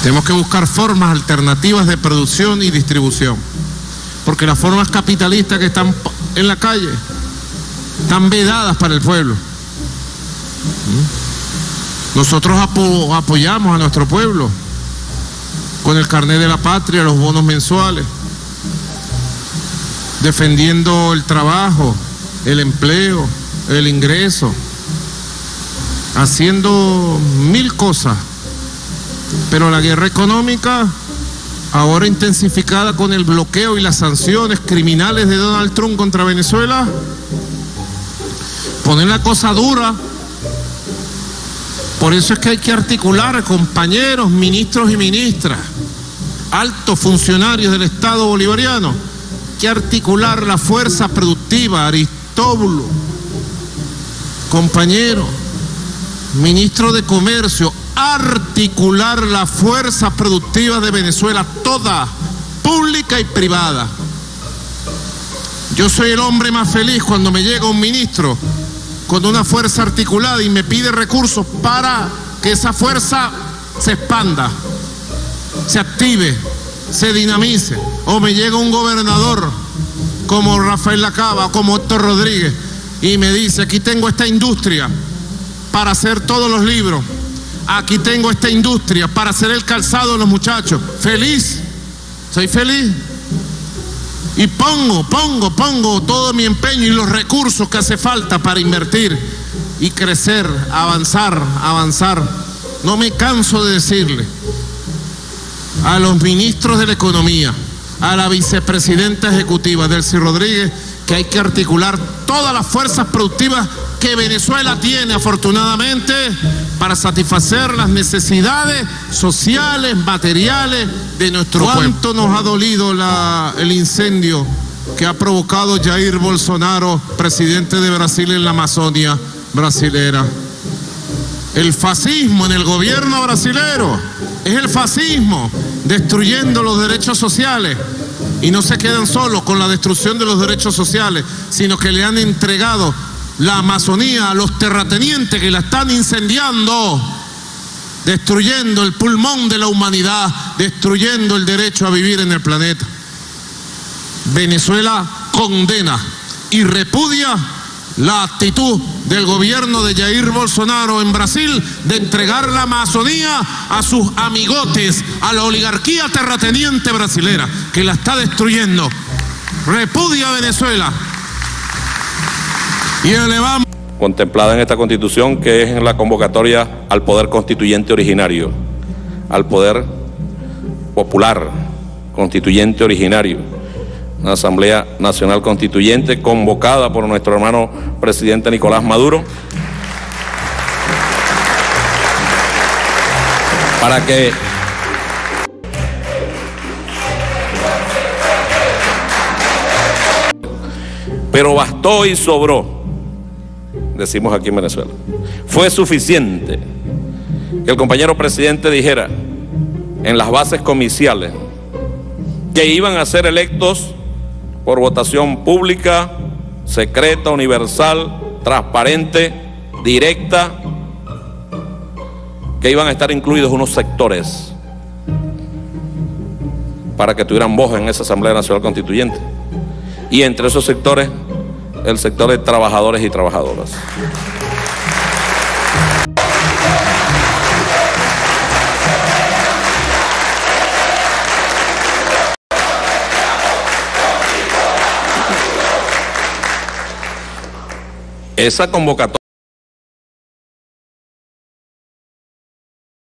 Tenemos que buscar formas alternativas de producción y distribución, porque las formas capitalistas que están en la calle están vedadas para el pueblo. Nosotros apoyamos a nuestro pueblo con el carnet de la patria, los bonos mensuales, defendiendo el trabajo, el empleo, el ingreso, haciendo mil cosas. Pero la guerra económica, ahora intensificada con el bloqueo y las sanciones criminales de Donald Trump contra Venezuela, ponen la cosa dura. Por eso es que hay que articular, compañeros, ministros y ministras, altos funcionarios del Estado bolivariano, que articular la fuerza productiva. Aristóbulo, compañero, ministro de Comercio, articular la fuerza productiva de Venezuela, toda, pública y privada. Yo soy el hombre más feliz cuando me llega un ministro con una fuerza articulada y me pide recursos para que esa fuerza se expanda, se active, se dinamice. O me llega un gobernador como Rafael Lacaba, como Héctor Rodríguez, y me dice: aquí tengo esta industria para hacer todos los libros, aquí tengo esta industria para hacer el calzado de los muchachos. Feliz, soy feliz. Y pongo todo mi empeño y los recursos que hace falta para invertir y crecer, avanzar. No me canso de decirle a los ministros de la economía, a la vicepresidenta ejecutiva Delcy Rodríguez, que hay que articular todas las fuerzas productivas que Venezuela tiene, afortunadamente, para satisfacer las necesidades sociales, materiales de nuestro pueblo. ¿Cuánto nos ha dolido el incendio que ha provocado Jair Bolsonaro, presidente de Brasil, en la Amazonia brasilera? El fascismo en el gobierno brasilero es el fascismo, destruyendo los derechos sociales. Y no se quedan solos con la destrucción de los derechos sociales, sino que le han entregado la Amazonía a los terratenientes que la están incendiando, destruyendo el pulmón de la humanidad, destruyendo el derecho a vivir en el planeta. Venezuela condena y repudia la actitud del gobierno de Jair Bolsonaro en Brasil de entregar la Amazonía a sus amigotes, a la oligarquía terrateniente brasilera que la está destruyendo. Repudia a Venezuela. Y elevamos. Contemplada en esta Constitución, que es en la convocatoria al poder constituyente originario, al poder popular constituyente originario, una Asamblea Nacional Constituyente convocada por nuestro hermano presidente Nicolás Maduro, para que pero bastó y sobró, decimos aquí en Venezuela. Fue suficiente que el compañero presidente dijera en las bases comiciales que iban a ser electos por votación pública, secreta, universal, transparente, directa, que iban a estar incluidos unos sectores para que tuvieran voz en esa Asamblea Nacional Constituyente. Y entre esos sectores, el sector de trabajadores y trabajadoras. Esa convocatoria